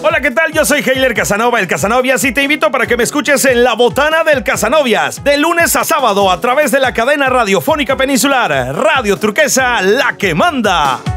Hola, ¿qué tal? Yo soy Heiler Casanova, el Casanovias, y te invito para que me escuches en La Botana del Casanovias, de lunes a sábado a través de la cadena radiofónica peninsular, Radio Turquesa, la que manda.